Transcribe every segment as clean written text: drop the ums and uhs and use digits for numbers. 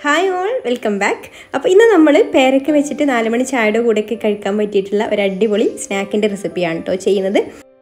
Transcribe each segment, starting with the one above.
Hi all, welcome back. അപ്പോൾ ഇന്ന് നമ്മൾ പേരക്ക വെച്ചിട്ട് 4 മണി ചായയുടെ കൂടെയൊക്കെ കഴിക്കാൻ പറ്റിയിട്ടുള്ള ഒരു അടിപൊളി സ്നാക്കിന്റെ റെസിപ്പിയാണ് ട്ടോ ചെയ്യുന്നത്.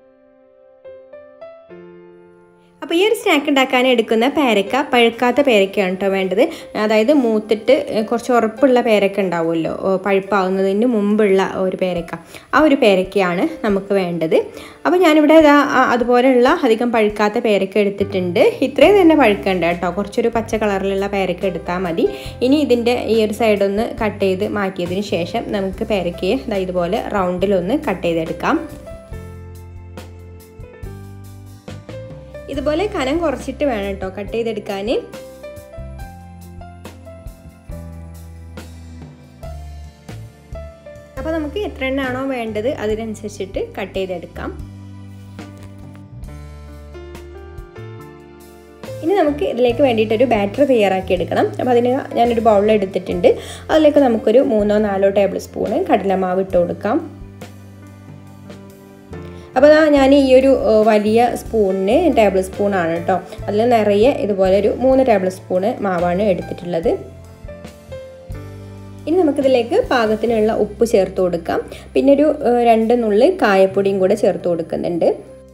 അപ്പോൾ ഈ ഒരു സ്നാക്ക് ഉണ്ടാക്കാൻ എടുക്കുന്ന പേരക്ക പഴുക്കാത്ത പേരക്കയാണ് ട്ടോ വേണ്ടത്. അതായത് മൂത്തിട്ട് കുറച്ച് ഉറപ്പുള്ള പേരക്ക ഉണ്ടാവുമല്ലോ, പഴുപ്പാവുന്നതിന് മുമ്പുള്ള ഒരു പേരക്ക. ആ ഒരു പേരക്കയാണ് നമുക്ക് വേണ്ടത്. അപ്പോൾ ഞാനിവിടെ അതുപോലെയുള്ള അധികം പഴുക്കാത്ത പേരക്ക എടുത്തിട്ടുണ്ട്. ഇത്രയും തന്നെ പഴുക്കണ്ട കേട്ടോ, കുറച്ചൊരു പച്ച കളറിലുള്ള പേരക്ക എടുത്താൽ മതി. ഇനി ഇതിൻ്റെ ഈ ഒരു സൈഡൊന്ന് കട്ട് ചെയ്ത് മാറ്റിയതിന് ശേഷം നമുക്ക് പേരക്കയെ ഇതുപോലെ റൗണ്ടിലൊന്ന് കട്ട് ചെയ്തെടുക്കാം. ഇതുപോലെ കനം കുറച്ചിട്ട് വേണം കേട്ടോ കട്ട് ചെയ്തെടുക്കാൻ. അപ്പോൾ നമുക്ക് എത്ര എണ്ണാണോ വേണ്ടത് അതിനനുസരിച്ചിട്ട് കട്ട് ചെയ്തെടുക്കാം. ഇനി നമുക്ക് ഇതിലേക്ക് വേണ്ടിയിട്ടൊരു ബാറ്റർ തയ്യാറാക്കി എടുക്കണം. അപ്പോൾ അതിന് ഞാനൊരു ബൗളിൽ എടുത്തിട്ടുണ്ട്. അതിലേക്ക് നമുക്കൊരു 3-4 ടേബിൾ സ്പൂണ് കടലമാവ് ഇട്ട് കൊടുക്കാം. അപ്പോൾ ഞാൻ ഈ ഒരു വലിയ സ്പൂണിന് ടേബിൾ സ്പൂണാണ് കേട്ടോ, അതിൽ നിറയെ ഇതുപോലെ ഒരു 3 ടേബിൾ സ്പൂണ് മാവാണ് എടുത്തിട്ടുള്ളത്. ഇനി നമുക്കിതിലേക്ക് പാകത്തിനുള്ള ഉപ്പ് ചേർത്ത് കൊടുക്കാം. പിന്നെ ഒരു 2 നുള്ളി കായപ്പൊടിയും കൂടെ ചേർത്ത് കൊടുക്കുന്നുണ്ട്.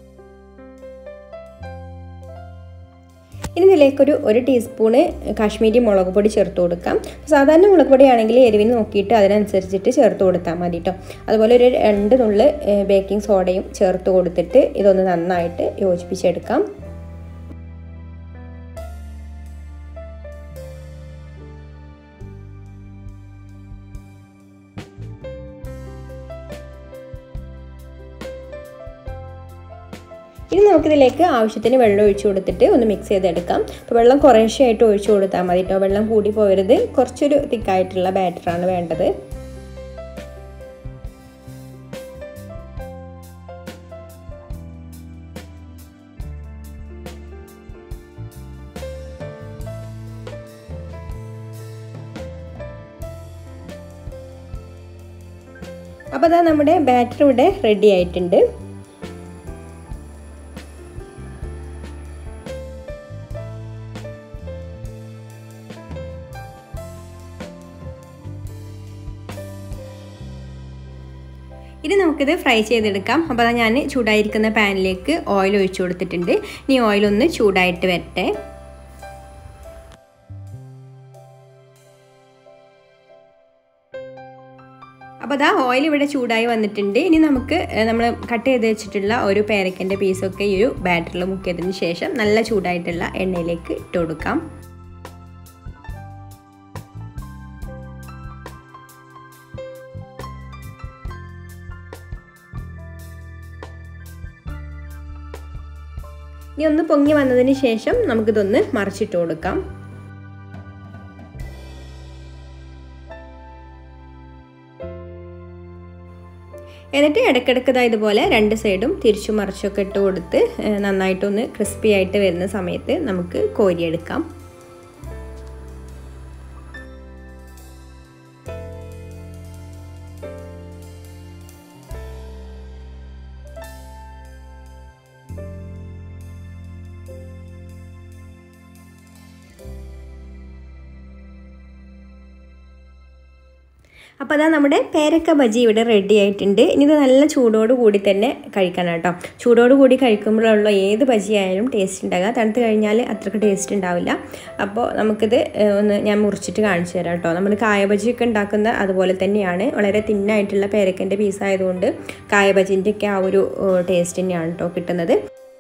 ഇനി ഇതിലേക്കൊരു 1 ടീസ്പൂണ് കാശ്മീരി മുളക് പൊടി ചേർത്ത് കൊടുക്കാം. സാധാരണ മുളക് പൊടിയാണെങ്കിൽ എരിവിന് നോക്കിയിട്ട് അതിനനുസരിച്ചിട്ട് ചേർത്ത് കൊടുത്താൽ മതി കേട്ടോ. അതുപോലെ ഒരു 2 നുള്ളി ബേക്കിംഗ് സോഡയും ചേർത്ത് കൊടുത്തിട്ട് ഇതൊന്ന് നന്നായിട്ട് യോജിപ്പിച്ചെടുക്കാം. ഇനി നമുക്കിതിലേക്ക് ആവശ്യത്തിന് വെള്ളം ഒഴിച്ചു കൊടുത്തിട്ട് ഒന്ന് മിക്സ് ചെയ്തെടുക്കാം. അപ്പോൾ വെള്ളം കുറേശ്ശെയായിട്ട് ഒഴിച്ചു കൊടുത്താൽ മതി കേട്ടോ, വെള്ളം കൂടി പോകരുത്. കുറച്ചൊരു തിക്കായിട്ടുള്ള ബാറ്ററാണ് വേണ്ടത്. അപ്പോൾ അതാ നമ്മുടെ ബാറ്റർ ഇവിടെ റെഡി ആയിട്ടുണ്ട്. ഇനി നമുക്കിത് ഫ്രൈ ചെയ്തെടുക്കാം. അപ്പോൾ അതാ ഞാൻ ചൂടായിരിക്കുന്ന പാനിലേക്ക് ഓയിൽ ഒഴിച്ചു കൊടുത്തിട്ടുണ്ട്. ഇനി ഓയിലൊന്ന് ചൂടായിട്ട് വരട്ടെ. അപ്പോൾ അതാ ഓയിൽ ഇവിടെ ചൂടായി വന്നിട്ടുണ്ട്. ഇനി നമുക്ക് നമ്മൾ കട്ട് ചെയ്ത് വെച്ചിട്ടുള്ള ഒരു പേരക്കൻ്റെ പീസൊക്കെ ഈ ഒരു ബാറ്ററിൽ മുക്കിയതിന് ശേഷം നല്ല ചൂടായിട്ടുള്ള എണ്ണയിലേക്ക് ഇട്ട് കൊടുക്കാം. ഇനി ഒന്ന് പൊങ്ങി വന്നതിന് ശേഷം നമുക്കിതൊന്ന് മറിച്ചിട്ട് കൊടുക്കാം. എന്നിട്ട് ഇടയ്ക്കിടയ്ക്ക് ഇതുപോലെ 2 സൈഡും തിരിച്ചു മറിച്ചൊക്കെ ഇട്ട് കൊടുത്ത് നന്നായിട്ടൊന്ന് ക്രിസ്പി ആയിട്ട് വരുന്ന സമയത്ത് നമുക്ക് കോരിയെടുക്കാം. അപ്പോൾ അതാ നമ്മുടെ പേരക്ക ബജി ഇവിടെ റെഡി ആയിട്ടുണ്ട്. ഇനി ഇത് നല്ല ചൂടോട് കൂടി തന്നെ കഴിക്കണം കേട്ടോ. ചൂടോട് കൂടി കഴിക്കുമ്പോഴുള്ള ഏത് ബജി ആയാലും ടേസ്റ്റ് ഉണ്ടാകുക. തണുത്ത് കഴിഞ്ഞാൽ അത്രയ്ക്ക് ടേസ്റ്റ് ഉണ്ടാവില്ല. അപ്പോൾ നമുക്കിത് ഒന്ന് ഞാൻ മുറിച്ചിട്ട് കാണിച്ചു തരാം കേട്ടോ. നമ്മൾ കായ ബജിയൊക്കെ ഉണ്ടാക്കുന്ന അതുപോലെ തന്നെയാണ്. വളരെ തിന്നായിട്ടുള്ള പേരക്കൻ്റെ പീസായതുകൊണ്ട് കായ ബജിൻ്റെയൊക്കെ ആ ഒരു ടേസ്റ്റ് തന്നെയാണ് കേട്ടോ കിട്ടുന്നത്.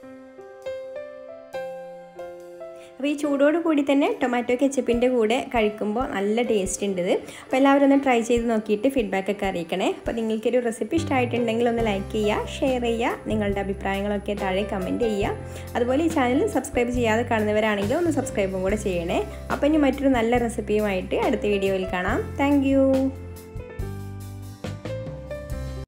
അപ്പോൾ ഈ ചൂടോട് കൂടി തന്നെ ടൊമാറ്റോ കെച്ചപ്പിൻ്റെ കൂടെ കഴിക്കുമ്പോൾ നല്ല ടേസ്റ്റ് ഉണ്ട് ഇത്. അപ്പോൾ എല്ലാവരും ഒന്ന് ട്രൈ ചെയ്ത് നോക്കിയിട്ട് ഫീഡ്ബാക്കൊക്കെ അറിയിക്കണേ. അപ്പോൾ നിങ്ങൾക്കൊരു റെസിപ്പി ഇഷ്ടമായിട്ടുണ്ടെങ്കിൽ ഒന്ന് ലൈക്ക് ചെയ്യുക, ഷെയർ ചെയ്യുക, നിങ്ങളുടെ അഭിപ്രായങ്ങളൊക്കെ താഴെ കമൻറ്റ് ചെയ്യുക. അതുപോലെ ഈ ചാനൽ സബ്സ്ക്രൈബ് ചെയ്യാതെ കാണുന്നവരാണെങ്കിൽ ഒന്ന് സബ്സ്ക്രൈബും കൂടെ ചെയ്യണേ. അപ്പോൾ ഇനി മറ്റൊരു നല്ല റെസിപ്പിയുമായിട്ട് അടുത്ത വീഡിയോയിൽ കാണാം. താങ്ക്